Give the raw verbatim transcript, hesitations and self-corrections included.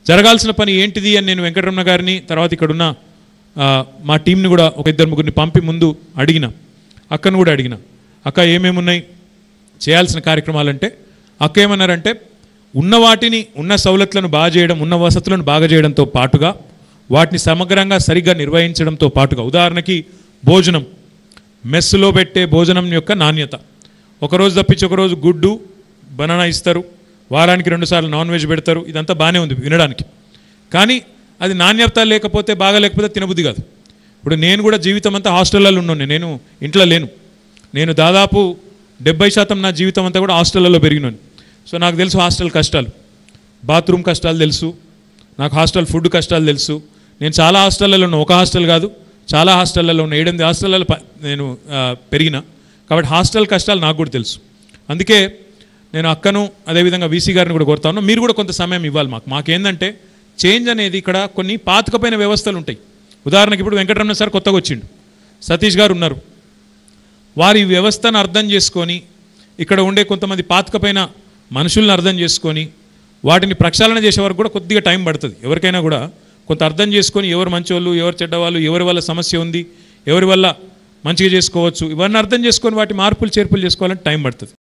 జరగాల్సిన పని ఏంటిది అని నేను వెంకటరమణ గారిని తర్వాత ఇక్కడున్న మా టీంని కూడా ఒక ఇద్దరు ముగ్గురిని పంపి ముందు అడిగిన, అక్కను కూడా అడిగిన, అక్క ఏమేమి ఉన్నాయి చేయాల్సిన కార్యక్రమాలంటే అక్క ఏమన్నారంటే ఉన్న వాటిని ఉన్న సౌలతులను బాగా చేయడం, ఉన్న వసతులను బాగా చేయడంతో పాటుగా వాటిని సమగ్రంగా సరిగ్గా నిర్వహించడంతో పాటుగా, ఉదాహరణకి భోజనం, మెస్సులో పెట్టే భోజనం యొక్క నాణ్యత, ఒకరోజు తప్పించి ఒకరోజు గుడ్డు బనానా ఇస్తారు, వారానికి రెండుసార్లు నాన్ వెజ్ పెడతారు, ఇదంతా బాగానే ఉంది వినడానికి. కానీ అది నాణ్యత లేకపోతే బాగా లేకపోతే తినబుద్ధి కాదు. ఇప్పుడు నేను కూడా జీవితం అంతా హాస్టళ్ళలో ఉన్నాను, నేను ఇంట్లో లేను. నేను దాదాపు డెబ్బై శాతం నా జీవితం అంతా కూడా హాస్టళ్ళలో పెరిగినాను. సో నాకు తెలుసు హాస్టల్ కష్టాలు, బాత్రూమ్ కష్టాలు తెలుసు, నాకు హాస్టల్ ఫుడ్ కష్టాలు తెలుసు. నేను చాలా హాస్టళ్ళలో ఉన్నా, ఒక హాస్టల్ కాదు చాలా హాస్టళ్ళలో ఉన్న, ఏడెనిమిది హాస్టళ్ళలో నేను పెరిగిన. కాబట్టి హాస్టల్ కష్టాలు నాకు కూడా తెలుసు. అందుకే నేను అక్కను అదేవిధంగా వీసీ గారిని కూడా కోరుతా ఉన్నాను, మీరు కూడా కొంత సమయం ఇవ్వాలి మాకు. మాకేందంటే చేంజ్ అనేది ఇక్కడ కొన్ని పాతకపోయిన వ్యవస్థలు ఉంటాయి. ఉదాహరణకి ఇప్పుడు వెంకటరమణ సార్ కొత్తగా వచ్చిండు, సతీష్ గారు ఉన్నారు, వారి వ్యవస్థను అర్థం చేసుకొని ఇక్కడ ఉండే కొంతమంది పాతకపోయిన మనుషులను అర్థం చేసుకొని వాటిని ప్రక్షాళన చేసే వరకు కూడా కొద్దిగా టైం పడుతుంది. ఎవరికైనా కూడా కొంత అర్థం చేసుకొని ఎవరు మంచోళ్ళు ఎవరు చెడ్డవాళ్ళు, ఎవరి వల్ల సమస్య ఉంది, ఎవరి వల్ల మంచిగా చేసుకోవచ్చు, ఇవన్నీ అర్థం చేసుకొని వాటి మార్పులు చేర్పులు చేసుకోవాలంటే టైం పడుతుంది.